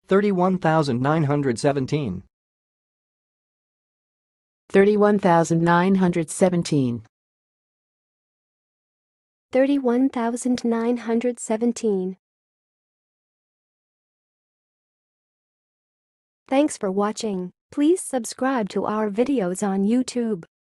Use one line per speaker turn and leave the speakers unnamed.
31,917.
31,917.
31,917. Thanks for watching. Please subscribe to our videos on YouTube.